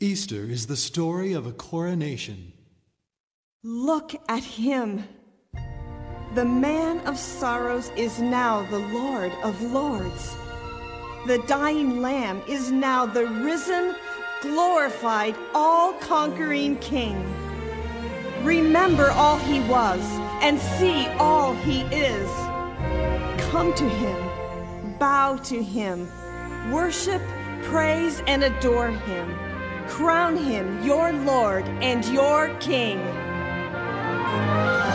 Easter is the story of a coronation. Look at him. The man of sorrows is now the Lord of lords. The dying Lamb is now the risen, glorified, all-conquering King. Remember all he was and see all he is. Come to him, bow to him, worship, praise, and adore him. Crown him your Lord and your King.